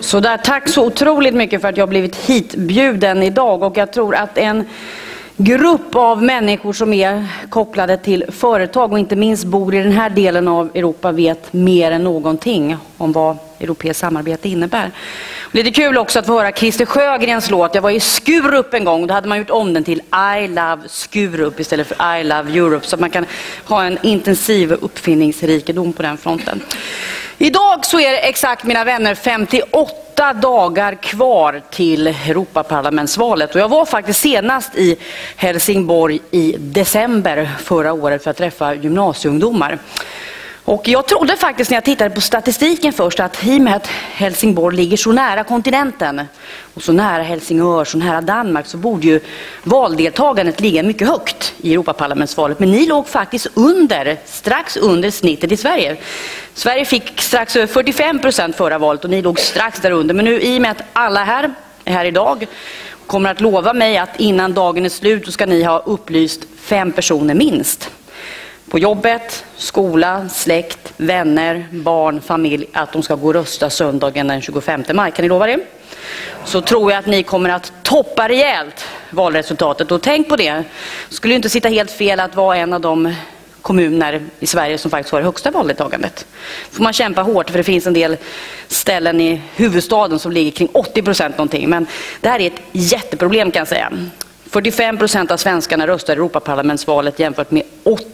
Så där, tack så otroligt mycket för att jag har blivit hitbjuden idag, och jag tror att en grupp av människor som är kopplade till företag och inte minst bor i den här delen av Europa vet mer än någonting om vad europeiskt samarbete innebär. Och det är kul också att få höra Christer Sjögrens låt. Jag var i Skurup en gång, då hade man gjort om den till I Love Skurup istället för I Love Europe, så att man kan ha en intensiv uppfinningsrikedom på den fronten. Idag så är det exakt, mina vänner, 58 dagar kvar till Europaparlamentsvalet. Och jag var faktiskt senast i Helsingborg i december förra året för att träffa gymnasieungdomar. Och jag trodde faktiskt när jag tittade på statistiken först att i och med att Helsingborg ligger så nära kontinenten och så nära Helsingör, så nära Danmark, så borde ju valdeltagandet ligga mycket högt i Europaparlamentsvalet. Men ni låg faktiskt strax under snittet i Sverige. Sverige fick strax över 45% förra valet och ni låg strax där under. Men nu, i och med att alla är här idag, kommer att lova mig att innan dagen är slut så ska ni ha upplyst 5 personer minst. På jobbet, skola, släkt, vänner, barn, familj, att de ska gå och rösta söndagen den 25 maj. Kan ni lova det? Så tror jag att ni kommer att toppa rejält valresultatet. Och tänk på det, skulle ju inte sitta helt fel att vara en av de kommuner i Sverige som faktiskt har det högsta valdeltagandet. Får man kämpa hårt, för det finns en del ställen i huvudstaden som ligger kring 80% någonting. Men det här är ett jätteproblem, kan jag säga. 45% av svenskarna röstar i Europaparlamentsvalet jämfört med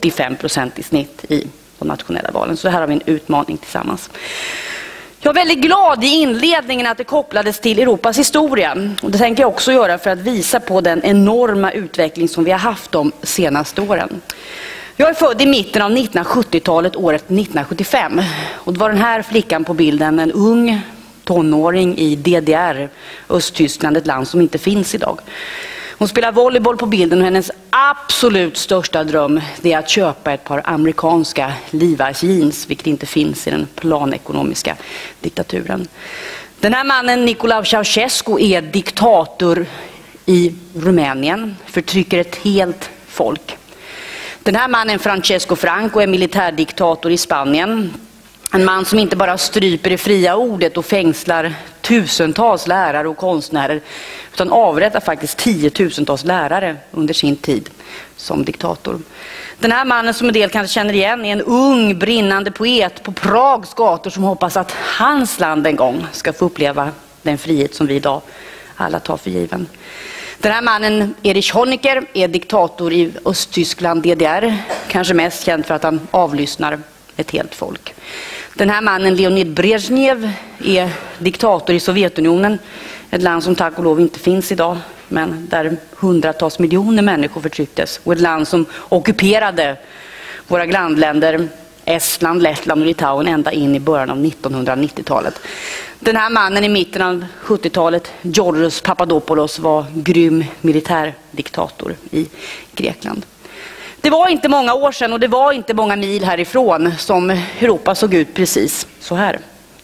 85% i snitt i de nationella valen. Så här har vi en utmaning tillsammans. Jag är väldigt glad i inledningen att det kopplades till Europas historia. Och det tänker jag också göra för att visa på den enorma utveckling som vi har haft de senaste åren. Jag är född i mitten av 1970-talet, året 1975. Och det var den här flickan på bilden, en ung tonåring i DDR, Östtyskland, ett land som inte finns idag. Hon spelar volleyboll på bilden och hennes absolut största dröm är att köpa ett par amerikanska Levi's jeans, vilket inte finns i den planekonomiska diktaturen. Den här mannen, Nicolae Ceausescu, är diktator i Rumänien, förtrycker ett helt folk. Den här mannen, Francesco Franco, är militärdiktator i Spanien. En man som inte bara stryper det fria ordet och fängslar tusentals lärare och konstnärer, utan avrättar faktiskt 10-tusentals lärare under sin tid som diktator. Den här mannen, som en del kanske känner igen, är en ung brinnande poet på Prags gator som hoppas att hans land en gång ska få uppleva den frihet som vi idag alla tar för given. Den här mannen, Erich Honecker, är diktator i Östtyskland, DDR, kanske mest känd för att han avlyssnar ett helt folk. Den här mannen, Leonid Brezhnev, är diktator i Sovjetunionen, ett land som tack och lov inte finns idag, men där hundratals miljoner människor förtrycktes, och ett land som ockuperade våra grannländer Estland, Lettland och Litauen ända in i början av 1990-talet. Den här mannen i mitten av 70-talet, Georgios Papadopoulos, var grym militärdiktator i Grekland. Det var inte många år sedan och det var inte många mil härifrån som Europa såg ut precis så här.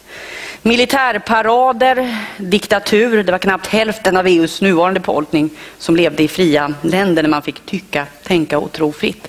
Militärparader, diktatur, det var knappt hälften av EUs nuvarande befolkning som levde i fria länder där man fick tycka, tänka och tro fritt.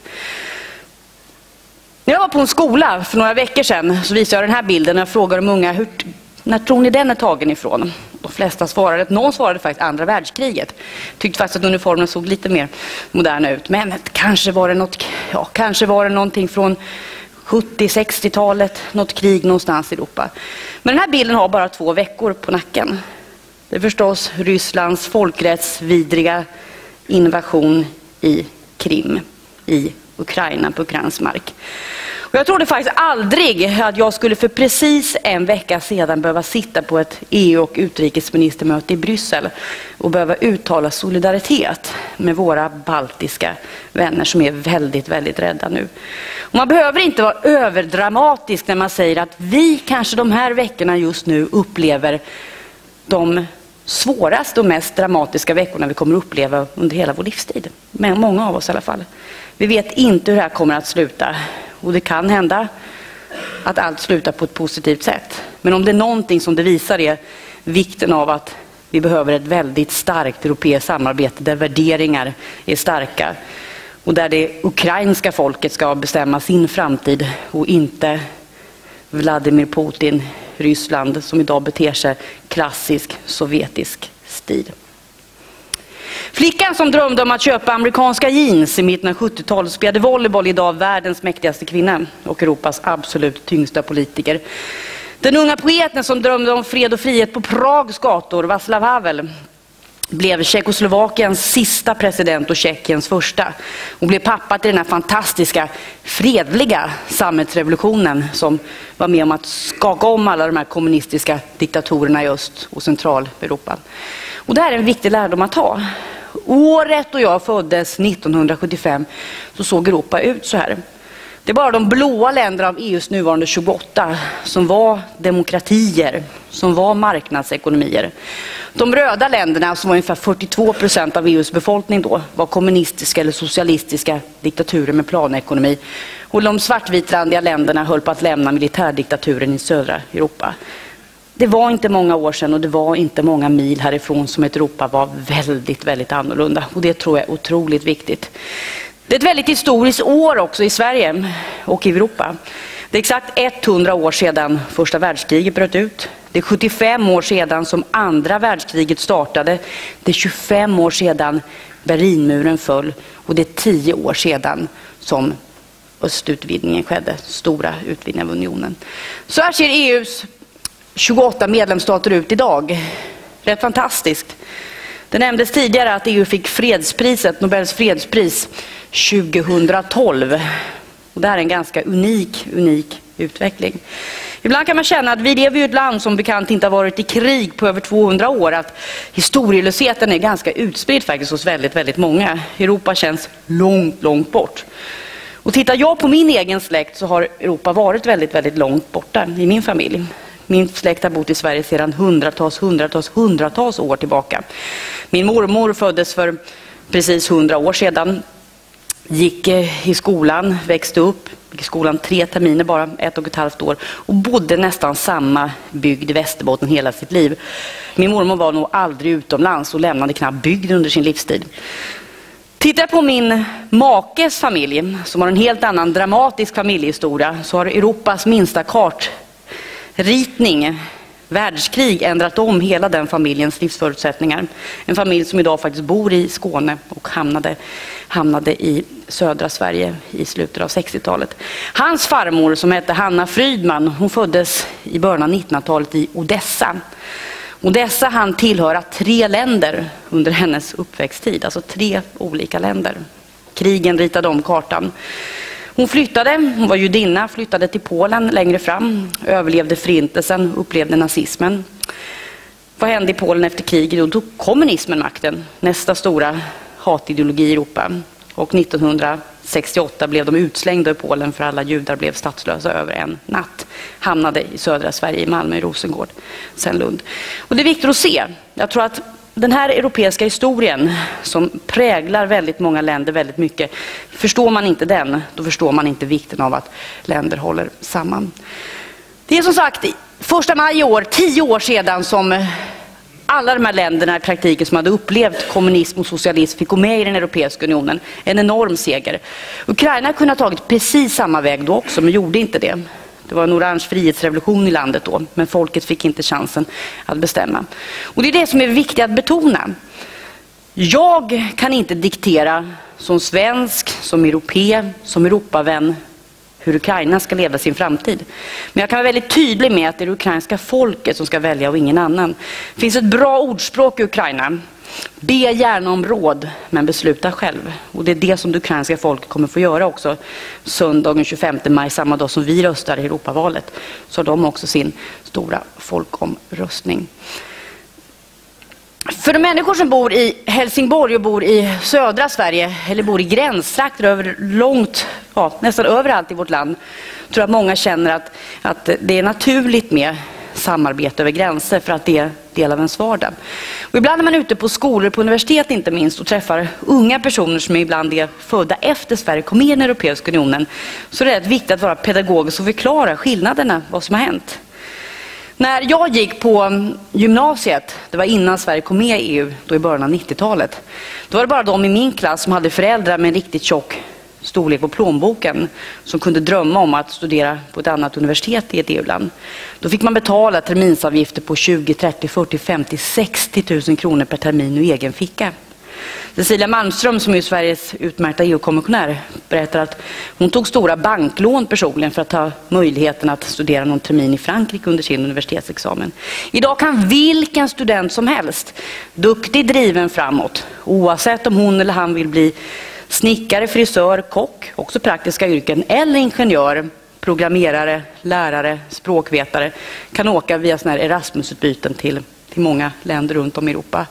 När jag var på en skola för några veckor sedan så visade jag den här bilden och jag frågade de unga, när tror ni den är tagen ifrån? De flesta svarade, någon svarade faktiskt andra världskriget. Tyckte faktiskt att uniformen såg lite mer moderna ut. Men kanske var det någonting från 70-60-talet, något krig någonstans i Europa. Men den här bilden har bara 2 veckor på nacken. Det är förstås Rysslands folkrättsvidriga invasion i Krim, i Ukraina, på ukrainsk mark. Och jag trodde faktiskt aldrig att jag skulle för precis en vecka sedan behöva sitta på ett EU- och utrikesministermöte i Bryssel och behöva uttala solidaritet med våra baltiska vänner som är väldigt, väldigt rädda nu. Och man behöver inte vara överdramatisk när man säger att vi kanske de här veckorna just nu upplever de svåraste och mest dramatiska veckorna vi kommer att uppleva under hela vår livstid. Men många av oss i alla fall. Vi vet inte hur det här kommer att sluta. Och det kan hända att allt slutar på ett positivt sätt. Men om det är någonting som det visar är vikten av att vi behöver ett väldigt starkt europeiskt samarbete där värderingar är starka. Och där det ukrainska folket ska bestämma sin framtid och inte Vladimir Putin Ryssland som idag beter sig klassisk sovjetisk stil. Flickan som drömde om att köpa amerikanska jeans i mitten av 70-talet spelade volleyboll, idag världens mäktigaste kvinna och Europas absolut tyngsta politiker. Den unga poeten som drömde om fred och frihet på Prags gator, Václav Havel, blev Tjeckoslovakiens sista president och Tjeckiens första. Och blev pappa till den här fantastiska, fredliga samhällsrevolutionen som var med om att skaka om alla de här kommunistiska diktatorerna i Öst- och Centraleuropa. Och det här är en viktig lärdom att ta. Året då jag föddes 1975 så såg Europa ut så här. Det är bara de blåa länderna av EUs nuvarande 28 som var demokratier, som var marknadsekonomier. De röda länderna, som var ungefär 42% av EUs befolkning då, var kommunistiska eller socialistiska diktaturer med planekonomi. Och de svartvitrandiga länderna höll på att lämna militärdiktaturen i södra Europa. Det var inte många år sedan och det var inte många mil härifrån som ett Europa var väldigt, väldigt annorlunda. Och det tror jag är otroligt viktigt. Det är ett väldigt historiskt år också i Sverige och i Europa. Det är exakt 100 år sedan första världskriget bröt ut. Det är 75 år sedan som andra världskriget startade. Det är 25 år sedan Berlinmuren föll. Och det är 10 år sedan som östutvidgningen skedde. Stora utvidgningen av unionen. Så här ser EUs 28 medlemsstater ut idag. Rätt fantastiskt. Det nämndes tidigare att EU fick fredspriset, Nobels fredspris 2012. Och det här är en ganska unik utveckling. Ibland kan man känna att vi lever i ett land som bekant inte har varit i krig på över 200 år. Att historielösheten är ganska utspridd faktiskt hos väldigt, väldigt många. Europa känns långt bort. Och tittar jag på min egen släkt så har Europa varit väldigt, väldigt långt borta i min familj. Min släkt har bott i Sverige sedan hundratals år tillbaka. Min mormor föddes för precis 100 år sedan. Gick i skolan, växte upp, gick i skolan 3 terminer bara, 1,5 år. Och bodde nästan samma bygd i Västerbotten hela sitt liv. Min mormor var nog aldrig utomlands och lämnade knappt bygden under sin livstid. Tittar på min makes familj som har en helt annan dramatisk familjehistoria, så har Europas minsta kartritning, världskrig, ändrat om hela den familjens livsförutsättningar. En familj som idag faktiskt bor i Skåne och hamnade i södra Sverige i slutet av 60-talet. Hans farmor som hette Hanna Frydman, hon föddes i början av 1900-talet i Odessa. Odessa hann tillhöra 3 länder under hennes uppväxttid, alltså 3 olika länder. Krigen ritade om kartan. Hon var judinna, flyttade till Polen längre fram, överlevde förintelsen, upplevde nazismen. Vad hände i Polen efter kriget? Då tog kommunismen makten, nästa stora hatideologi i Europa. Och 1968 blev de utslängda i Polen för alla judar blev statslösa över en natt. Hamnade i södra Sverige, i Malmö, i Rosengård, sen Lund. Och det är viktigt att se. Jag tror att den här europeiska historien som präglar väldigt många länder väldigt mycket, förstår man inte den, då förstår man inte vikten av att länder håller samman. Det är som sagt 1 maj i år, 10 år sedan som alla de här länderna i praktiken som hade upplevt kommunism och socialism fick gå med i den Europeiska unionen. En enorm seger. Ukraina kunde ha tagit precis samma väg då också, men gjorde inte det. Det var en orange frihetsrevolution i landet då, men folket fick inte chansen att bestämma. Och det är det som är viktigt att betona. Jag kan inte diktera som svensk, som europé, som Europavän hur Ukraina ska leva sin framtid. Men jag kan vara väldigt tydlig med att det är det ukrainska folket som ska välja och ingen annan. Det finns ett bra ordspråk i Ukraina. Be gärna om råd, men besluta själv. Och det är det som det ukrainska folket kommer få göra också. Söndagen 25 maj, samma dag som vi röstar i Europavalet, så har de också sin stora folkomröstning. För de människor som bor i Helsingborg och bor i södra Sverige eller bor i gränstrakter över nästan överallt i vårt land, tror jag att många känner att det är naturligt med samarbete över gränser för att det är del av ens vardag. Och ibland är man ute på skolor, på universitet inte minst, och träffar unga personer som ibland är födda efter Sverige kom med i den Europeiska unionen, så det är rätt viktigt att vara pedagogisk och förklara skillnaderna, vad som har hänt. När jag gick på gymnasiet, det var innan Sverige kom med i EU, då i början av 90-talet, då var det bara de i min klass som hade föräldrar med en riktigt tjock storlek på plånboken som kunde drömma om att studera på ett annat universitet i ett EU-land. Då fick man betala terminsavgifter på 20, 30, 40, 50, 60 000 kronor per termin ur egen ficka. Cecilia Malmström, som är Sveriges utmärkta EU-kommissionär, berättar att hon tog stora banklån personligen för att ha möjligheten att studera någon termin i Frankrike under sin universitetsexamen. Idag kan vilken student som helst, duktig, driven framåt, oavsett om hon eller han vill bli snickare, frisör, kock, också praktiska yrken, eller ingenjör, programmerare, lärare, språkvetare, kan åka via såna här Erasmusutbyten till många länder runt om i Europa.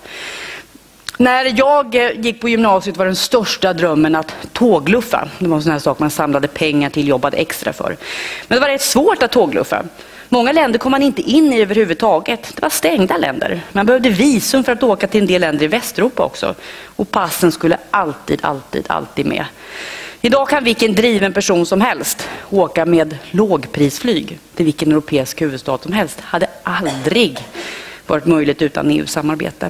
När jag gick på gymnasiet var den största drömmen att tågluffa. Det var en sån här sak man samlade pengar till, jobbade extra för. Men det var rätt svårt att tågluffa. Många länder kom man inte in i överhuvudtaget. Det var stängda länder. Man behövde visum för att åka till en del länder i Västeuropa också. Och passen skulle alltid med. Idag kan vilken driven person som helst åka med lågprisflyg till vilken europeisk huvudstad som helst. Hade aldrig varit möjligt utan EU-samarbete.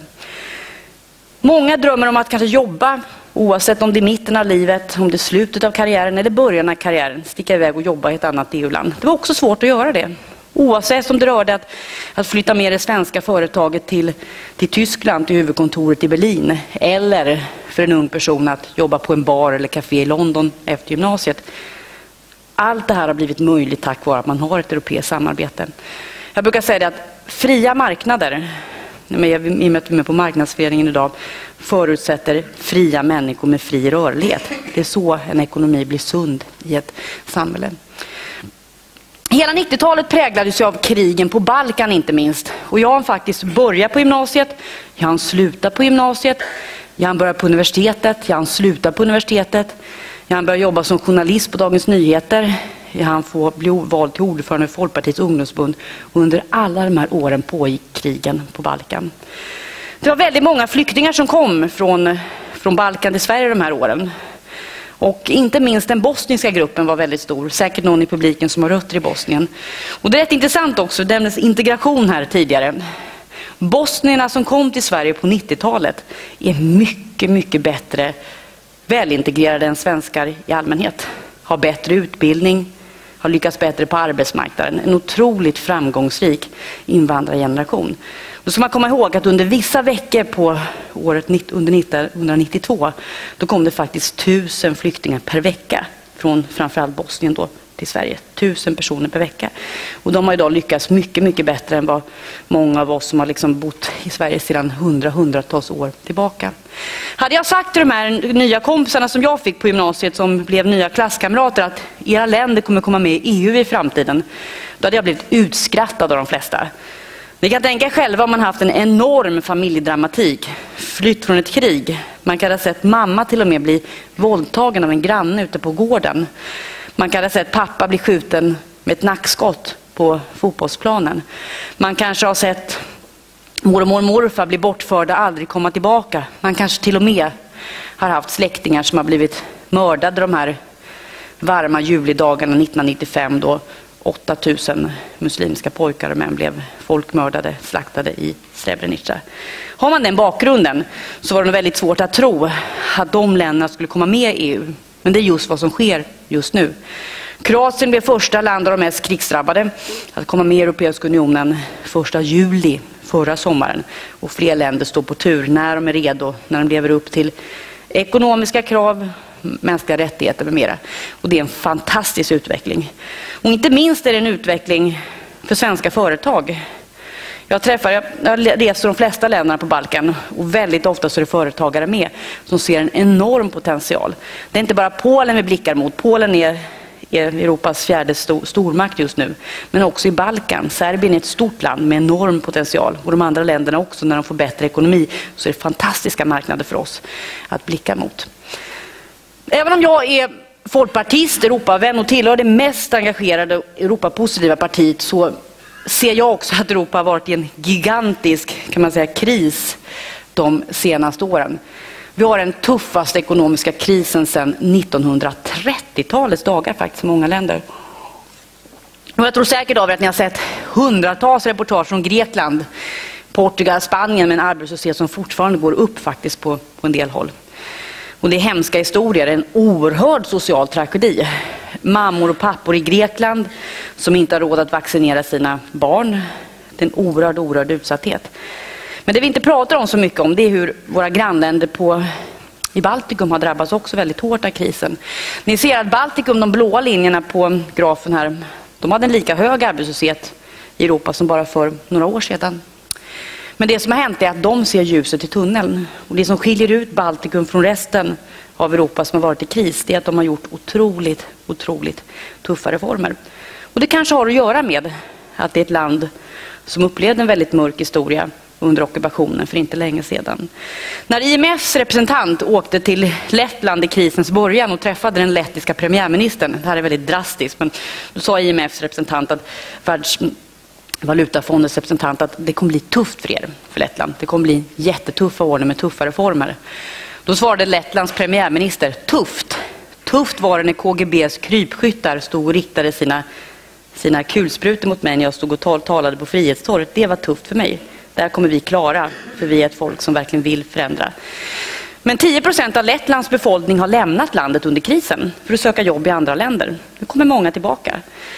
Många drömmer om att kanske jobba, oavsett om det är mitten av livet, om det är slutet av karriären eller början av karriären, sticka iväg och jobba i ett annat EU-land. Det var också svårt att göra det. Oavsett om det rörde att flytta med det svenska företaget till Tyskland, till huvudkontoret i Berlin, eller för en ung person att jobba på en bar eller café i London efter gymnasiet. Allt det här har blivit möjligt tack vare att man har ett europeiskt samarbete. Jag brukar säga det att fria marknader, i och med att vi är med på marknadsföringen idag, förutsätter fria människor med fri rörlighet. Det är så en ekonomi blir sund i ett samhälle. Hela 90-talet präglades av krigen på Balkan inte minst. Och jag har faktiskt börjat på gymnasiet, jag har slutat på gymnasiet, jag har börjat på universitetet, jag har slutat på universitetet, jag har börjat jobba som journalist på Dagens Nyheter, jag hann få bli vald till ordförande för Folkpartiets ungdomsförbund. Och under alla de här åren pågick krigen på Balkan. Det var väldigt många flyktingar som kom från Balkan till Sverige de här åren. Och inte minst den bosniska gruppen var väldigt stor. Säkert någon i publiken som har rötter i Bosnien. Och det är rätt intressant också, dennes integration här tidigare. Bosnierna som kom till Sverige på 90-talet är mycket bättre välintegrerade än svenskar i allmänhet. Har bättre utbildning, har lyckats bättre på arbetsmarknaden. En otroligt framgångsrik invandrargeneration. Då ska man komma ihåg att under vissa veckor på året under 1992 då kom det faktiskt 1000 flyktingar per vecka från framförallt Bosnien då till Sverige. 1000 personer per vecka. Och de har idag lyckats mycket bättre än vad många av oss som har liksom bott i Sverige sedan hundratals år tillbaka. Hade jag sagt till de här nya kompisarna som jag fick på gymnasiet som blev nya klasskamrater att era länder kommer komma med i EU i framtiden, då hade jag blivit utskrattad av de flesta. Ni kan tänka er själva om man haft en enorm familjedramatik, flytt från ett krig. Man kan ha sett mamma till och med bli våldtagen av en granne ute på gården. Man kan ha sett pappa bli skjuten med ett nackskott på fotbollsplanen. Man kanske har sett mormor och morfar bli bortförda, aldrig komma tillbaka. Man kanske till och med har haft släktingar som har blivit mördade de här varma julidagarna 1995 då 8000 muslimska pojkar och män blev folkmördade, slaktade i Srebrenica. Har man den bakgrunden så var det väldigt svårt att tro att de länderna skulle komma med i EU. Men det är just vad som sker just nu. Kroatien blev första land av de mest krigsdrabbade att komma med i Europeiska unionen 1 juli förra sommaren. Och fler länder står på tur när de är redo, när de lever upp till ekonomiska krav, mänskliga rättigheter med mera. Och det är en fantastisk utveckling. Och inte minst är det en utveckling för svenska företag. Jag reser de flesta länderna på Balkan och väldigt ofta så är det företagare med som ser en enorm potential. Det är inte bara Polen vi blickar mot. Polen är Europas fjärde stormakt just nu. Men också i Balkan. Serbien är ett stort land med enorm potential. Och de andra länderna också, när de får bättre ekonomi, så är det fantastiska marknader för oss att blicka mot. Även om jag är folkpartist, Europavän och tillhör det mest engagerade Europapositiva partiet, så ser jag också att Europa har varit i en gigantisk, kan man säga, kris de senaste åren. Vi har den tuffaste ekonomiska krisen sedan 1930-talets dagar faktiskt i många länder. Och jag tror säkert av er att ni har sett hundratals reportage från Grekland, Portugal, Spanien med en arbetslöshet som fortfarande går upp faktiskt på en del håll. Och det är hemska historier, en oerhörd social tragedi. Mammor och pappor i Grekland som inte har råd att vaccinera sina barn. Det är en oerhörd utsatthet. Men det vi inte pratar om så mycket om, det är hur våra grannländer i Baltikum har drabbats också väldigt hårt av krisen. Ni ser att Baltikum, de blåa linjerna på grafen här, de hade en lika hög arbetslöshet i Europa som bara för några år sedan. Men det som har hänt är att de ser ljuset i tunneln. Och det som skiljer ut Baltikum från resten av Europa som har varit i kris, det är att de har gjort otroligt tuffa reformer. Och det kanske har att göra med att det är ett land som upplevde en väldigt mörk historia under ockupationen för inte länge sedan. När IMFs representant åkte till Lettland i krisens början och träffade den lettiska premiärministern, det här är väldigt drastiskt, men då sa IMFs representant att Världsvalutafondens representant att det kommer bli tufft för er, för Lettland. Det kommer bli jättetuffa år med tuffa reformer. Då svarade Lettlands premiärminister, tufft. Tufft var det när KGBs krypskyttar stod och riktade sina kulsprutor mot mig när jag stod och talade på Frihetstorget. Det var tufft för mig. Där kommer vi klara, för vi är ett folk som verkligen vill förändra. Men 10% av Lettlands befolkning har lämnat landet under krisen för att söka jobb i andra länder. Nu kommer många tillbaka.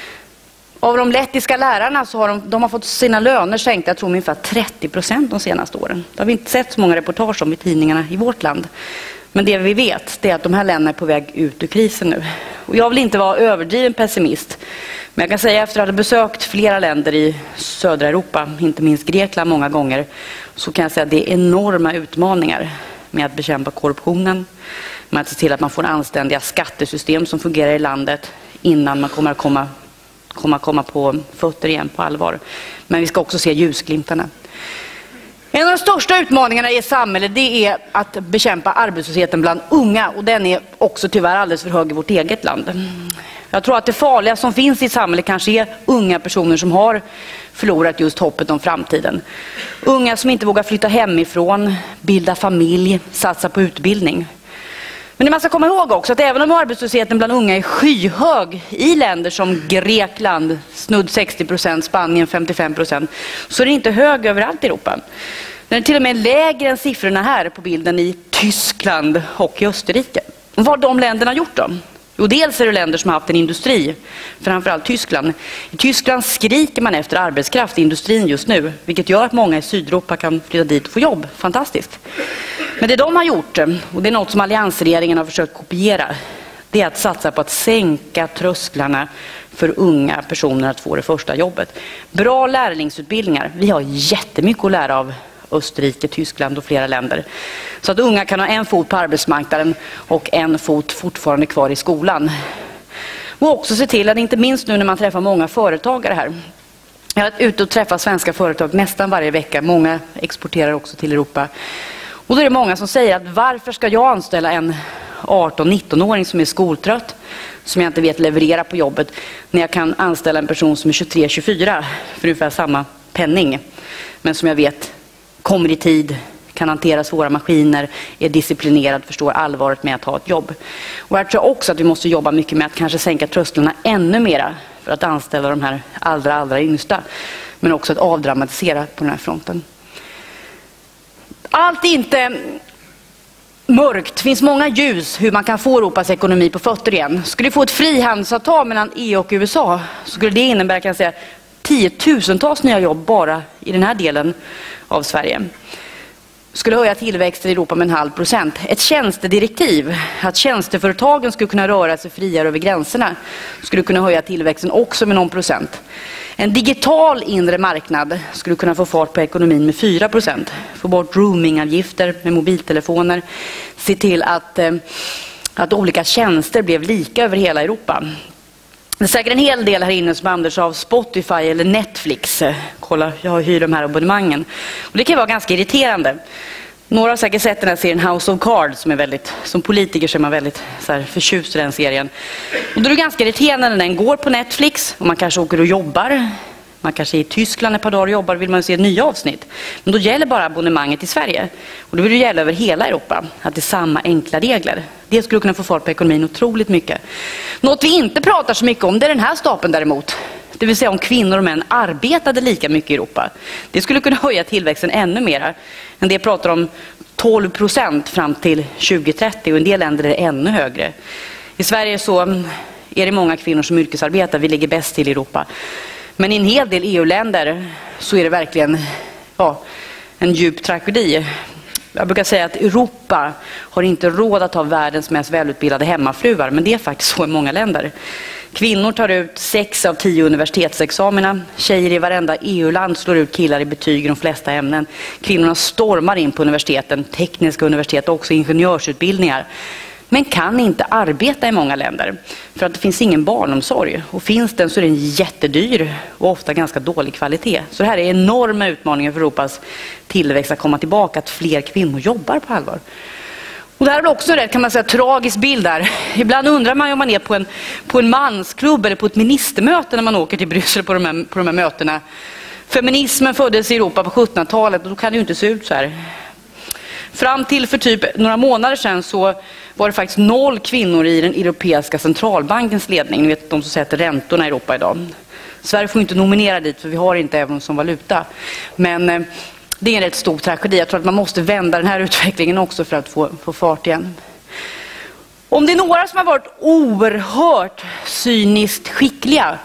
Av de lettiska lärarna så har de har fått sina löner sänkta, jag tror ungefär 30% de senaste åren. Det har vi inte sett så många reportage om i tidningarna i vårt land. Men det vi vet, det är att de här länderna är på väg ut ur krisen nu. Och jag vill inte vara överdriven pessimist. Men jag kan säga efter att ha besökt flera länder i södra Europa, inte minst Grekland många gånger, så kan jag säga att det är enorma utmaningar med att bekämpa korruptionen, med att se till att man får anständiga skattesystem som fungerar i landet innan man kommer att komma på fötter igen på allvar. Men vi ska också se ljusglimtarna. En av de största utmaningarna i samhället, det är att bekämpa arbetslösheten bland unga, och den är också tyvärr alldeles för hög i vårt eget land. Jag tror att det farliga som finns i samhället kanske är unga personer som har förlorat just hoppet om framtiden. Unga som inte vågar flytta hemifrån, bilda familj, satsa på utbildning. Men man ska komma ihåg också att även om arbetslösheten bland unga är skyhög i länder som Grekland, snudd 60%, Spanien 55%, så är det inte hög överallt i Europa. Den är till och med lägre än siffrorna här på bilden i Tyskland och i Österrike. Och vad har de länderna gjort då? Jo, dels är det länder som har haft en industri, framförallt Tyskland. I Tyskland skriker man efter arbetskraft i industrin just nu, vilket gör att många i Sydeuropa kan flytta dit och få jobb. Fantastiskt. Men det de har gjort, och det är något som alliansregeringen har försökt kopiera, det är att satsa på att sänka trösklarna för unga personer att få det första jobbet. Bra lärlingsutbildningar. Vi har jättemycket att lära av Österrike, Tyskland och flera länder. Så att unga kan ha en fot på arbetsmarknaden och en fot fortfarande kvar i skolan. Och också se till att, inte minst nu när man träffar många företagare här. Jag är ute och träffar svenska företag nästan varje vecka. Många exporterar också till Europa. Och då är det många som säger att varför ska jag anställa en 18-19-åring som är skoltrött, som jag inte vet leverera på jobbet, när jag kan anställa en person som är 23-24 för ungefär samma penning, men som jag vet kommer i tid, kan hantera svåra maskiner, är disciplinerad, förstår allvaret med att ha ett jobb. Och här tror jag också att vi måste jobba mycket med att kanske sänka trösklarna ännu mera för att anställa de här allra yngsta, men också att avdramatisera på den här fronten. Allt är inte mörkt. Det finns många ljus hur man kan få Europas ekonomi på fötter igen. Skulle vi få ett frihandelsavtal mellan EU och USA, så skulle det innebära, kan jag säga, 10-tusentals nya jobb bara i den här delen av Sverige. Skulle höja tillväxten i Europa med 0,5%. Ett tjänstedirektiv, att tjänsteföretagen skulle kunna röra sig friare över gränserna, skulle kunna höja tillväxten också med någon procent. En digital inre marknad skulle kunna få fart på ekonomin med 4%. Få bort roamingavgifter med mobiltelefoner. Se till att olika tjänster blev lika över hela Europa. Det är säkert en hel del här inne som använder sig av Spotify eller Netflix. Kolla, jag hyr de här abonnemangen. Och det kan vara ganska irriterande. Några har säkert sett den här serien House of Cards, som politiker så är man väldigt så här, förtjust i den serien. Och då är det ganska irriterande när den går på Netflix och man kanske åker och jobbar. Man kanske är i Tyskland ett par dagar och jobbar, vill man se nya avsnitt. Men då gäller bara abonnemanget i Sverige. Och då vill det gälla över hela Europa, att det är samma enkla regler. Det skulle kunna få fart på ekonomin otroligt mycket. Något vi inte pratar så mycket om, det är den här stapeln däremot. Det vill säga om kvinnor och män arbetade lika mycket i Europa. Det skulle kunna höja tillväxten ännu mer än det jag pratar om 12% fram till 2030 och i en del länder är det ännu högre. I Sverige så är det många kvinnor som yrkesarbetar, vi ligger bäst till i Europa. Men i en hel del EU-länder så är det verkligen en djup tragedi. Jag brukar säga att Europa har inte råd att ha världens mest välutbildade hemmafruar, men det är faktiskt så i många länder. Kvinnor tar ut 6 av 10 universitetsexamina. Tjejer i varenda EU-land slår ut killar i betyg i de flesta ämnen. Kvinnorna stormar in på universiteten, tekniska universitet och också ingenjörsutbildningar. Men kan inte arbeta i många länder för att det finns ingen barnomsorg. Och finns den så är den jättedyr och ofta ganska dålig kvalitet. Så det här är enorma utmaningar för Europas tillväxt att komma tillbaka, att fler kvinnor jobbar på allvar. Och det här är också en rätt, kan man säga, tragisk bild där. Ibland undrar man om man är på en mansklubb eller på ett ministermöte när man åker till Bryssel på de här mötena. Feminismen föddes i Europa på 1700-talet och då kan det ju inte se ut så här. Fram till för typ några månader sedan så var det faktiskt 0 kvinnor i den europeiska centralbankens ledning. Ni vet, de som sätter räntorna i Europa idag. Sverige får inte nominera dit för vi har inte euron som valuta. Men det är en rätt stor tragedi. Jag tror att man måste vända den här utvecklingen också för att få fart igen. Om det är några som har varit oerhört cyniskt skickliga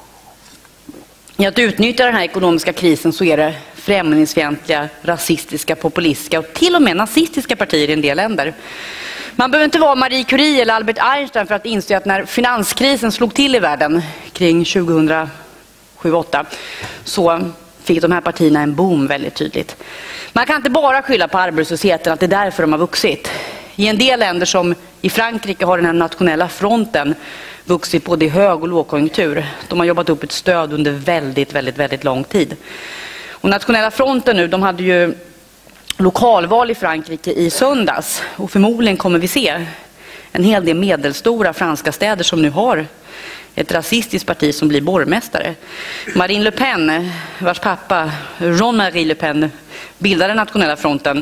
i att utnyttja den här ekonomiska krisen så är det främlingsfientliga, rasistiska, populistiska och till och med nazistiska partier i en del länder. Man behöver inte vara Marie Curie eller Albert Einstein för att inse att när finanskrisen slog till i världen kring 2007-2008 så fick de här partierna en boom väldigt tydligt. Man kan inte bara skylla på arbetslösheten att det är därför de har vuxit. I en del länder som i Frankrike har den här nationella fronten vuxit både i hög- och lågkonjunktur. De har jobbat upp ett stöd under väldigt lång tid. Och nationella fronten nu, de hade ju lokalval i Frankrike i söndags. Och förmodligen kommer vi se en hel del medelstora franska städer som nu har ett rasistiskt parti som blir borgmästare. Marine Le Pen, vars pappa Jean-Marie Le Pen bildade nationella fronten,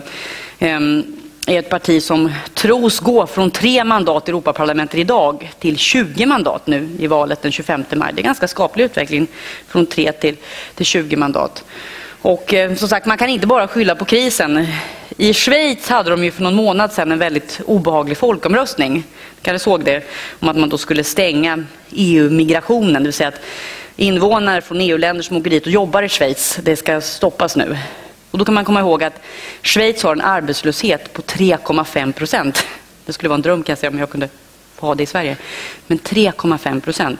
är ett parti som tros gå från 3 mandat i Europaparlamentet idag till 20 mandat nu i valet den 25 maj. Det är ganska skaplig utveckling från 3 till 20 mandat. Och som sagt, man kan inte bara skylla på krisen. I Schweiz hade de ju för någon månad sedan en väldigt obehaglig folkomröstning. Kanske såg det, om att man då skulle stänga EU-migrationen. Det vill säga att invånare från EU-länder som åker dit och jobbar i Schweiz, det ska stoppas nu. Och då kan man komma ihåg att Schweiz har en arbetslöshet på 3,5%. Det skulle vara en dröm kan jag säga om jag kunde få ha det i Sverige. Men 3,5%.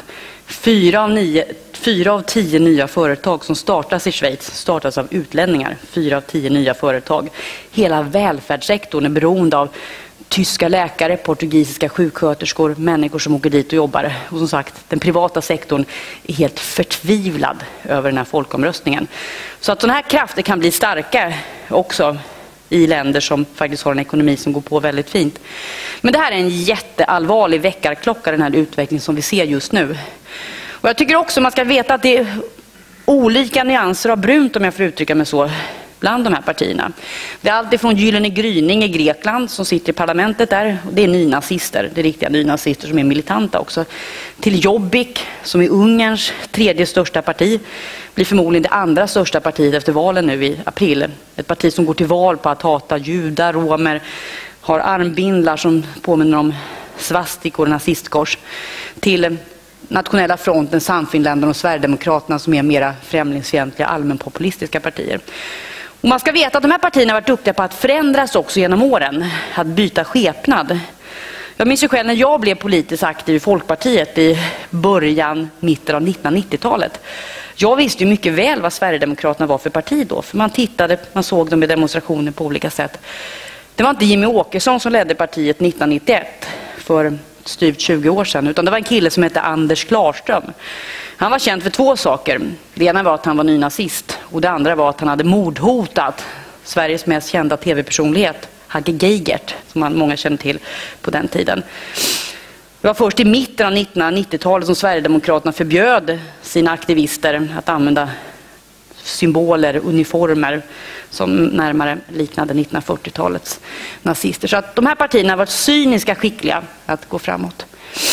4 av 10 nya företag som startas i Schweiz startas av utlänningar. 4 av 10 nya företag. Hela välfärdssektorn är beroende av tyska läkare, portugisiska sjuksköterskor, människor som åker dit och jobbar. Och som sagt, den privata sektorn är helt förtvivlad över den här folkomröstningen. Så att sådana här krafter kan bli starka också i länder som faktiskt har en ekonomi som går på väldigt fint. Men det här är en jätteallvarlig väckarklocka, den här utvecklingen som vi ser just nu. Och jag tycker också man ska veta att det är olika nyanser av brunt, om jag får uttrycka mig så, bland de här partierna. Det är alltid från Gyllene gryning i Grekland som sitter i parlamentet där. Och det är nynazister, det är riktiga nynazister som är militanta också. Till Jobbik som är Ungerns 3:e största parti. Blir förmodligen det andra största partiet efter valen nu i april. Ett parti som går till val på att hata judar, romer, har armbindlar som påminner om svastikor och nazistkors. Till Nationella fronten, Sannfinländarna och Sverigedemokraterna som är mera främlingsfientliga, allmänpopulistiska partier. Och man ska veta att de här partierna har varit duktiga på att förändras också genom åren, att byta skepnad. Jag minns ju själv när jag blev politiskt aktiv i Folkpartiet i mitten av 1990-talet. Jag visste ju mycket väl vad Sverigedemokraterna var för parti då, för man såg dem i demonstrationer på olika sätt. Det var inte Jimmy Åkesson som ledde partiet 1991 för styvt 20 år sedan, utan det var en kille som hette Anders Klarström. Han var känd för 2 saker. Det ena var att han var nynazist och det andra var att han hade mordhotat Sveriges mest kända tv-personlighet, Hagge Geigert, som många känner till på den tiden. Det var först i mitten av 1990-talet som Sverigedemokraterna förbjöd sina aktivister att använda symboler, uniformer som närmare liknade 1940-talets nazister. Så att de här partierna har varit cyniska skickliga att gå framåt.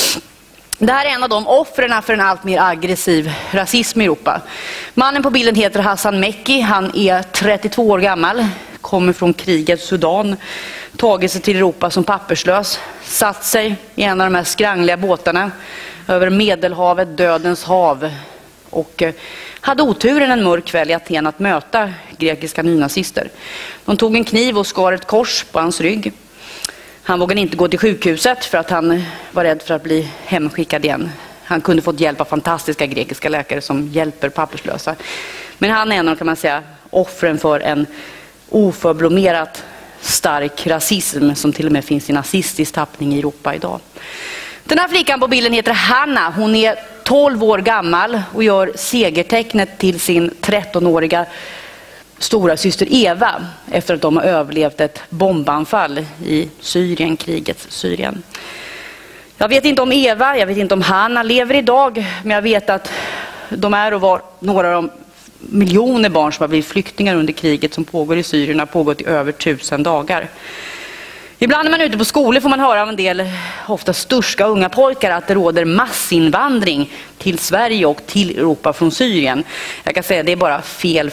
Det här är en av de offren för en allt mer aggressiv rasism i Europa. Mannen på bilden heter Hassan Mekki. Han är 32 år gammal, kommer från krigets Sudan, tagit sig till Europa som papperslös, satt sig i en av de här skrangliga båtarna över Medelhavet, dödens hav, och hade oturen en mörk kväll i Aten att möta grekiska nynazister. De tog en kniv och skar ett kors på hans rygg. Han vågade inte gå till sjukhuset för att han var rädd för att bli hemskickad igen. Han kunde fått hjälp av fantastiska grekiska läkare som hjälper papperslösa. Men han är en av, kan man säga, offren för en oförblommerat stark rasism som till och med finns i nazistisk tappning i Europa idag. Den här flickan på bilden heter Hanna. Hon är 12 år gammal och gör segertecknet till sin 13-åriga stora syster Eva efter att de har överlevt ett bombanfall i Syrien, krigets Syrien. Jag vet inte om Eva, jag vet inte om Hanna lever idag, men jag vet att de är och var några av de miljoner barn som har blivit flyktingar under kriget som pågår i Syrien, har pågått i över 1000 dagar. Ibland när man är ute på skolor får man höra av en del, ofta sturska unga pojkar, att det råder massinvandring till Sverige och till Europa från Syrien. Jag kan säga att det är bara fel.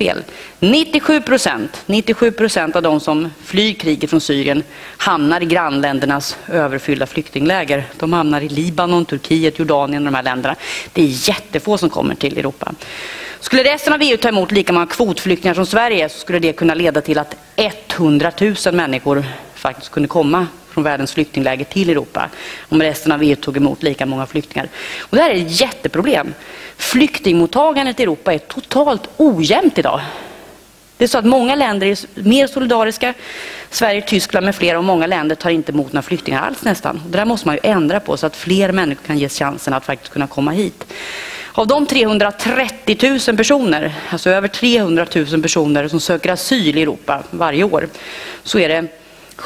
97% av de som flyr kriget från Syrien hamnar i grannländernas överfyllda flyktingläger. De hamnar i Libanon, Turkiet, Jordanien och de här länderna. Det är jättefå som kommer till Europa. Skulle resten av EU ta emot lika många kvotflyktingar som Sverige, så skulle det kunna leda till att 100 000 människor faktiskt kunde komma från världens flyktingläger till Europa om resten av EU tog emot lika många flyktingar. Och det här är ett jätteproblem. Flyktingmottagandet i Europa är totalt ojämnt idag. Det är så att många länder är mer solidariska. Sverige, Tyskland med flera, och många länder tar inte emot några flyktingar alls nästan. Det där måste man ju ändra på så att fler människor kan ges chansen att faktiskt kunna komma hit. Av de 330 000 personer, alltså över 300 000 personer som söker asyl i Europa varje år, så är det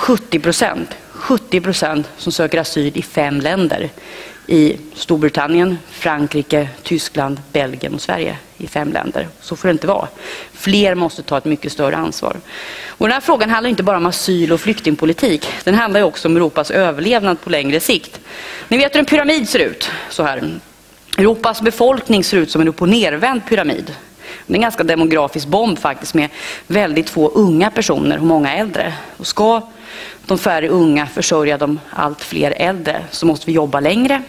70% som söker asyl i 5 länder. I Storbritannien, Frankrike, Tyskland, Belgien och Sverige, i 5 länder. Så får det inte vara. Fler måste ta ett mycket större ansvar. Och den här frågan handlar inte bara om asyl- och flyktingpolitik. Den handlar ju också om Europas överlevnad på längre sikt. Ni vet hur en pyramid ser ut, så här. Europas befolkning ser ut som en upp- och nervänd pyramid. Det är en ganska demografisk bomb faktiskt, med väldigt få unga personer och många äldre. Och ska de färre unga försörja de allt fler äldre, så måste vi jobba längre.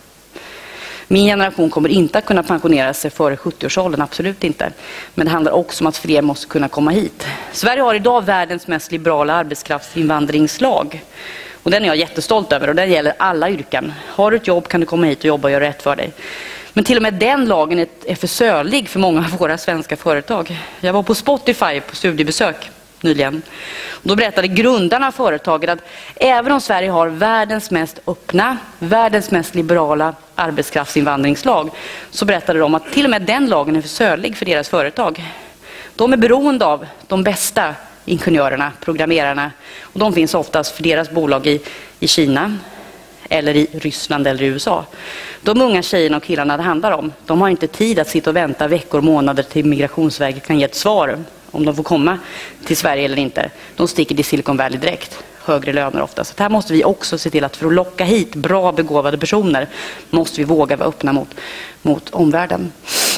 Min generation kommer inte att kunna pensionera sig före 70-årsåldern, absolut inte. Men det handlar också om att fler måste kunna komma hit. Sverige har idag världens mest liberala arbetskraftsinvandringslag. Och den är jag jättestolt över, och den gäller alla yrken. Har du ett jobb kan du komma hit och jobba och göra rätt för dig. Men till och med den lagen är för sölig för många av våra svenska företag. Jag var på Spotify på studiebesök nyligen. Då berättade grundarna av företaget att även om Sverige har världens mest öppna, världens mest liberala arbetskraftsinvandringslag, så berättade de att till och med den lagen är för sölig för deras företag. De är beroende av de bästa ingenjörerna, programmerarna, och de finns oftast för deras bolag i Kina eller i Ryssland eller i USA. De unga tjejerna och killarna det handlar om, de har inte tid att sitta och vänta veckor och månader till Migrationsverket kan ge ett svar om de får komma till Sverige eller inte. De sticker till Silicon Valley direkt. Högre löner ofta. Så här måste vi också se till att för att locka hit bra begåvade personer måste vi våga vara öppna mot omvärlden.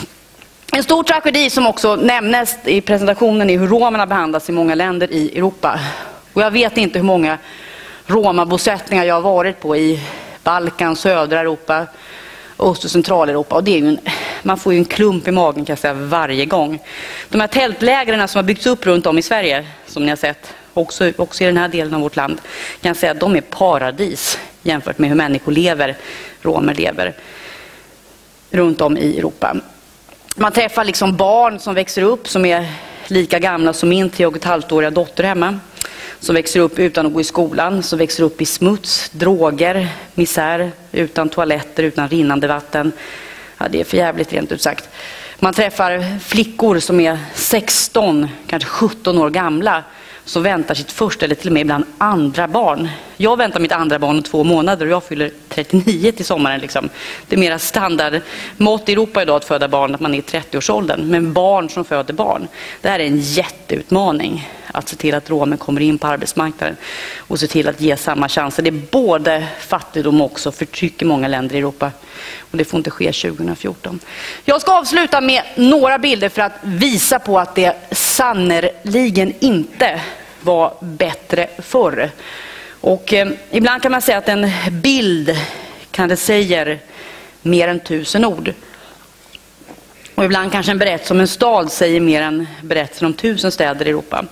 En stor tragedi som också nämndes i presentationen är hur romerna behandlas i många länder i Europa. Och jag vet inte hur många romabosättningar jag har varit på i Balkan, södra Europa, Öst- och Centraleuropa. Och det är ju man får ju en klump i magen kan jag säga varje gång. De här tältlägren som har byggts upp runt om i Sverige, som ni har sett, också i den här delen av vårt land, kan jag säga att de är paradis jämfört med hur människor lever, romer lever runt om i Europa. Man träffar liksom barn som växer upp som är lika gamla som min 3,5-åriga dotter hemma. Som växer upp utan att gå i skolan, som växer upp i smuts, droger, misär, utan toaletter, utan rinnande vatten. Ja, det är för jävligt rent ut sagt. Man träffar flickor som är 16, kanske 17 år gamla, som väntar sitt första eller till och med ibland andra barn. Jag väntar mitt andra barn om 2 månader och jag fyller 39 till sommaren. Liksom. Det är mera standardmått i Europa idag att föda barn, att man är i 30-årsåldern. Men barn som föder barn, det här är en jätteutmaning. Att se till att romer kommer in på arbetsmarknaden och se till att ge samma chanser. Det är både fattigdom och också förtryck i många länder i Europa. Och det får inte ske 2014. Jag ska avsluta med några bilder för att visa på att det sannerligen inte var bättre förr. Och ibland kan man säga att en bild kanske säger mer än 1000 ord. Och ibland kanske en berättelse om en stad säger mer än berättelsen om 1000 städer i Europa.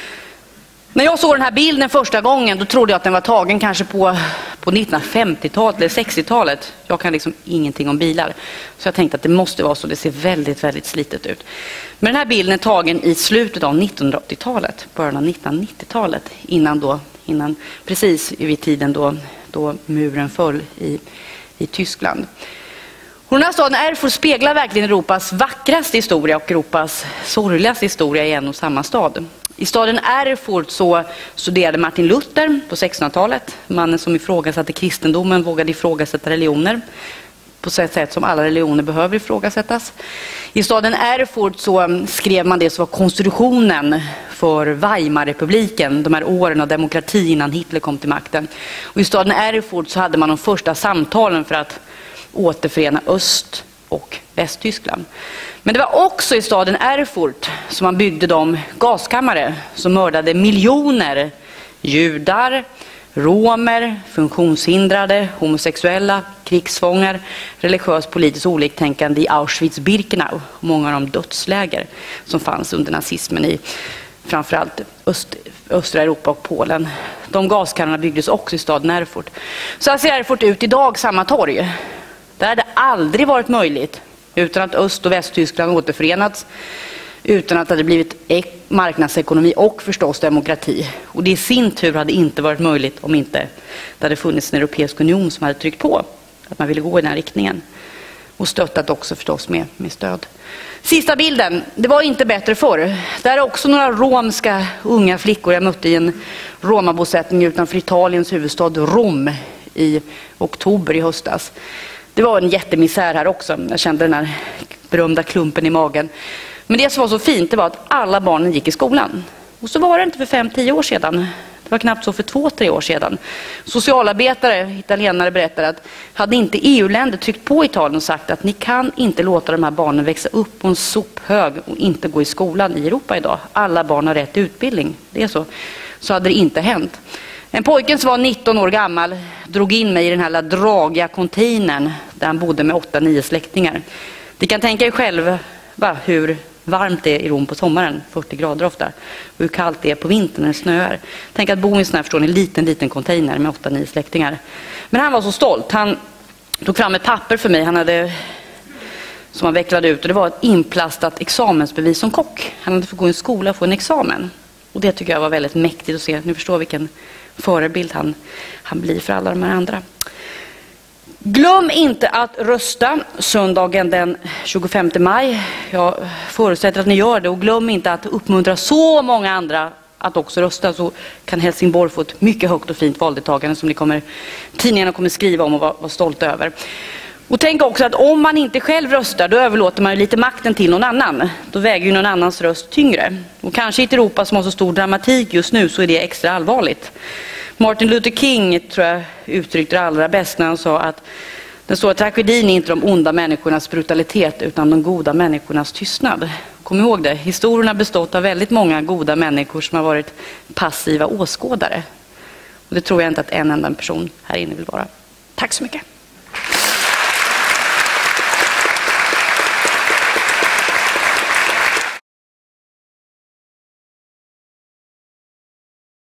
När jag såg den här bilden första gången, då trodde jag att den var tagen kanske på 1950-talet eller 60-talet. Jag kan liksom ingenting om bilar. Så jag tänkte att det måste vara så, det ser väldigt, väldigt slitet ut. Men den här bilden är tagen i slutet av 1980-talet, början av 1990-talet. Innan precis vid tiden då muren föll i Tyskland. Och den här staden Erfurt speglar verkligen Europas vackraste historia och Europas sorgligaste historia i en och samma stad. I staden Erfurt så studerade Martin Luther på 1600-talet. Mannen som ifrågasatte kristendomen vågade ifrågasätta religioner på ett sätt som alla religioner behöver ifrågasättas. I staden Erfurt så skrev man det som var konstitutionen för Weimarrepubliken, de här åren av demokrati innan Hitler kom till makten. Och i staden Erfurt så hade man de första samtalen för att återförena Öst- och Västtyskland. Men det var också i staden Erfurt som man byggde de gaskammare som mördade miljoner judar, romer, funktionshindrade, homosexuella, krigsfångar, religiöst politiskt oliktänkande i Auschwitz-Birkenau och många av de dödsläger som fanns under nazismen i framförallt östra Europa och Polen. De gaskammarna byggdes också i staden Erfurt. Så här ser Erfurt ut idag, samma torg. Där hade aldrig varit möjligt utan att Öst- och Västtyskland återförenats, utan att det hade blivit marknadsekonomi och förstås demokrati. Och det i sin tur hade inte varit möjligt om inte det hade funnits en europeisk union som hade tryckt på att man ville gå i den här riktningen. Och stöttat också förstås med stöd. Sista bilden, det var inte bättre förr. Där är också några romska unga flickor jag mötte i en romabosättning utanför Italiens huvudstad Rom i oktober i höstas. Det var en jättemisär här också. Jag kände den här berömda klumpen i magen. Men det som var så fint, det var att alla barnen gick i skolan. Och så var det inte för 5-10 år sedan. Det var knappt så för 2-3 år sedan. Socialarbetare, italienare, berättade att hade inte EU-länder tryckt på Italien och sagt att ni kan inte låta de här barnen växa upp på en sophög och inte gå i skolan i Europa idag. Alla barn har rätt till utbildning. Det är så. Så hade det inte hänt. En pojke som var 19 år gammal drog in mig i den här dragiga containern där han bodde med 8-9 släktingar. Ni kan tänka er själva hur varmt det är i Rom på sommaren, 40 grader ofta. Och hur kallt det är på vintern när det snöar. Tänk att bo i en sån här, förstår ni, liten container med 8-9 släktingar. Men han var så stolt. Han tog fram ett papper för mig som han vecklade ut. Och det var ett inplastat examensbevis som kock. Han hade fått gå i en skola och få en examen. Och det tycker jag var väldigt mäktigt att se. Ni förstår vilken förebild han blir för alla de här andra. Glöm inte att rösta söndagen den 25 maj. Jag förutsätter att ni gör det. Och glöm inte att uppmuntra så många andra att också rösta. Så kan Helsingborg få ett mycket högt och fint valdeltagande som tidningarna kommer skriva om och vara stolta över. Och tänk också att om man inte själv röstar, då överlåter man ju lite makten till någon annan. Då väger ju någon annans röst tyngre. Och kanske i ett Europa som har så stor dramatik just nu så är det extra allvarligt. Martin Luther King tror jag uttryckte det allra bäst när han sa att den stora tragedin är inte de onda människornas brutalitet utan de goda människornas tystnad. Kom ihåg det, historien har bestått av väldigt många goda människor som har varit passiva åskådare. Och det tror jag inte att en enda person här inne vill vara. Tack så mycket.